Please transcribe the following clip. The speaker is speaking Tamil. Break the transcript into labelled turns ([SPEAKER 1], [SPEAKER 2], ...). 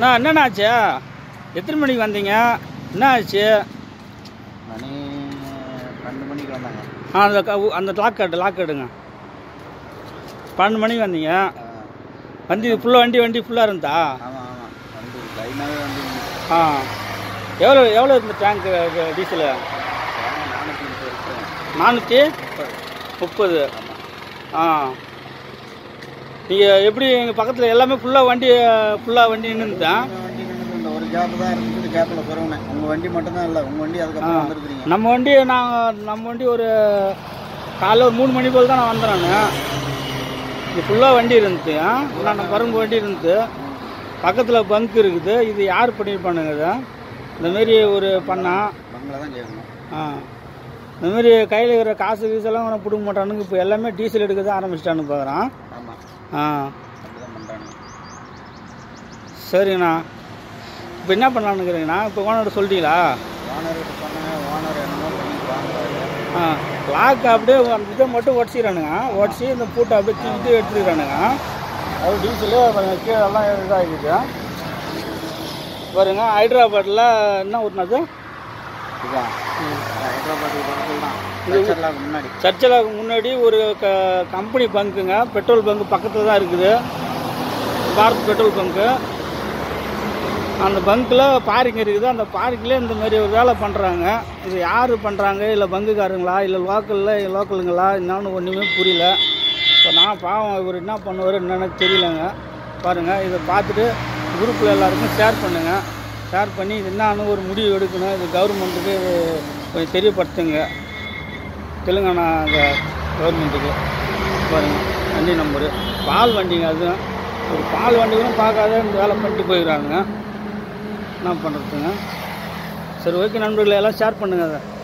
[SPEAKER 1] என்னண்ணா ஆச்சு? எத்தனை மணிக்கு வந்தீங்க? என்ன ஆச்சு?
[SPEAKER 2] மணி 12 மணிக்கு வந்தாங்க.
[SPEAKER 1] அந்த லாக் எடுங்க. 12 மணிக்கு வந்தீங்க. வண்டி ஃபுல்லாக வண்டி ஃபுல்லாக இருந்தா?
[SPEAKER 2] ஆமாம் ஆமாம், வண்டி லைனாகவே வண்டி.
[SPEAKER 1] எவ்வளோ இருந்த டேங்க்கு டீசலு? 430. நீங்கள் எப்படி எங்கள் பக்கத்தில் எல்லாமே ஃபுல்லாக வண்டி நின்றுதான்?
[SPEAKER 2] வண்டி நின்று இந்த ஒரு கேப்பு தான் இருந்துச்சு. கேப்பில் போகிறவனே உங்கள் வண்டி மட்டும்தான் இல்லை, உங்கள் வண்டி அதுக்கப்புறம் வந்துருக்குறீங்க.
[SPEAKER 1] நம்ம வண்டி ஒரு காலைல ஒரு 3 மணி போல் தான் நான் வந்தேன். நான் இது ஃபுல்லாக வண்டி இருந்துச்சு. நான் பரும்பு வண்டி இருந்துச்சு. பக்கத்தில் பங்க் இருக்குது. இது யார் பண்ணியிருப்பானுங்க? இதை இந்தமாரி ஒரு பண்ணா
[SPEAKER 2] பங்கில் தான் கேட்கணும்.
[SPEAKER 1] இந்தமாரி கையில் இருக்கிற காசு கீசெல்லாம் அவனை பிடுங்க மாட்டானுங்க. இப்போ எல்லாமே டீசல் எடுக்க தான் ஆரம்பிச்சிட்டானு பார்க்குறான். சரிங்கண்ணா, இப்போ என்ன பண்ணலான்னுக்கிறீங்கண்ணா? இப்போ ஓனர்கிட்ட சொல்லிட்டீங்களா?
[SPEAKER 2] ஓனர்கிட்ட சொன்னாங்க. ஓனர் என்னமோ பண்ணி
[SPEAKER 1] லாக் அப்படியே இதை மட்டும் உடச்சிக்கிறானுங்க. உடச்சி இந்த பூட்டை அப்படியே தூக்கிட்டு எடுத்துக்கிறானுங்க. அது டீசலு கீழெல்லாம் இதாகிடுச்சு பாருங்க. ஹைதராபாத்தில் என்ன ஊட்டினது? சர்ச்சலாக்கு முன்னாடி ஒரு கம்பெனி பங்குங்க, பெட்ரோல் பங்கு பக்கத்தில் தான் இருக்குது. Bharat petrol bunk. அந்த பங்க்கில் பார்க்கிங் இருக்குது. அந்த பார்க்கிங்லேயே இந்த மாதிரி ஒரு வேலை பண்ணுறாங்க. இது யார் பண்ணுறாங்க? இல்லை பங்குக்காரங்களா, இல்லை லோக்கலுங்களா என்னன்னு ஒன்றுமே புரியல. இப்போ நான் பாவம் இவர் என்ன பண்ணுவார் என்னென்னு தெரியலங்க. பாருங்கள், இதை பார்த்துட்டு குரூப்பில் எல்லாருக்கும் ஷேர் பண்ணுங்கள். ஷேர் பண்ணி இது என்னான்னு ஒரு முடிவு எடுக்கணும். இது கவர்மெண்ட்டுக்கு கொஞ்சம் தெரியப்படுத்துங்க. தெலுங்கானா அந்த கவர்மெண்ட்டுக்கு. பாருங்கள், வண்டி நம்பரு பால் வண்டிங்க. அதுவும் ஒரு பால் வண்டிகளும் பார்க்காத இந்த வேலை பண்ணிட்டு போயிடுறாங்க. என்ன பண்ணுறதுங்க? சரி, ஓகே நண்பர்களை எல்லாம் ஷேர் பண்ணுங்கள் அதை.